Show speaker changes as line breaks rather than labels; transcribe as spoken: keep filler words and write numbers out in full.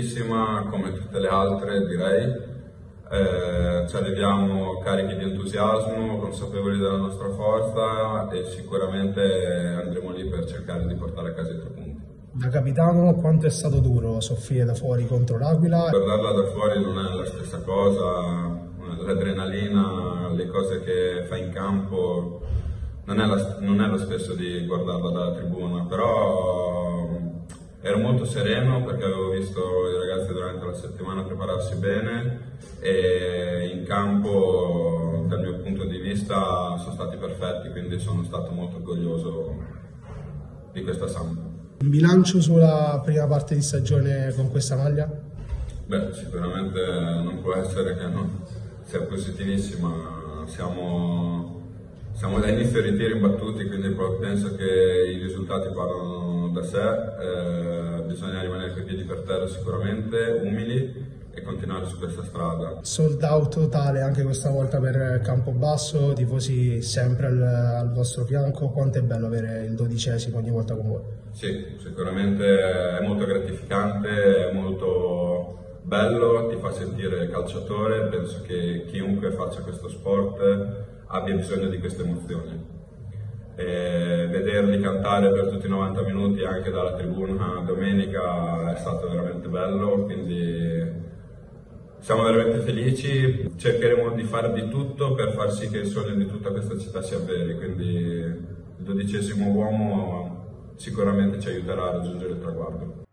bellissima come tutte le altre, direi. Eh, ci arriviamo carichi di entusiasmo, consapevoli della nostra forza e sicuramente andremo lì per cercare di portare a casa i tre punti.
Da capitano, quanto è stato duro soffrire da fuori contro l'Aquila?
Guardarla da fuori non è la stessa cosa, l'adrenalina, le cose che fai in campo non è, la, non è lo stesso di guardarla dalla tribuna, però ero molto sereno perché avevo visto i ragazzi durante la settimana prepararsi bene e in campo dal mio punto di vista sono stati perfetti, quindi sono stato molto orgoglioso di questa Samp.
Un bilancio sulla prima parte di stagione con questa maglia?
Beh, sicuramente non può essere che non sia positivissima, siamo... Siamo da inizio ai ritiri imbattuti, quindi penso che i risultati parlano da sé, eh, bisogna rimanere coi piedi per terra sicuramente, umili e continuare su questa strada.
Sold out totale anche questa volta per Campobasso, tifosi sempre al, al vostro fianco, quanto è bello avere il dodicesimo ogni volta con voi?
Sì, sicuramente è molto gratificante, è molto bello, ti fa sentire calciatore, penso che chiunque faccia questo sport abbia bisogno di queste emozioni. E vederli cantare per tutti i novanta minuti anche dalla tribuna domenica è stato veramente bello, quindi siamo veramente felici, cercheremo di fare di tutto per far sì che il sogno di tutta questa città sia vero, quindi il dodicesimo uomo sicuramente ci aiuterà a raggiungere il traguardo.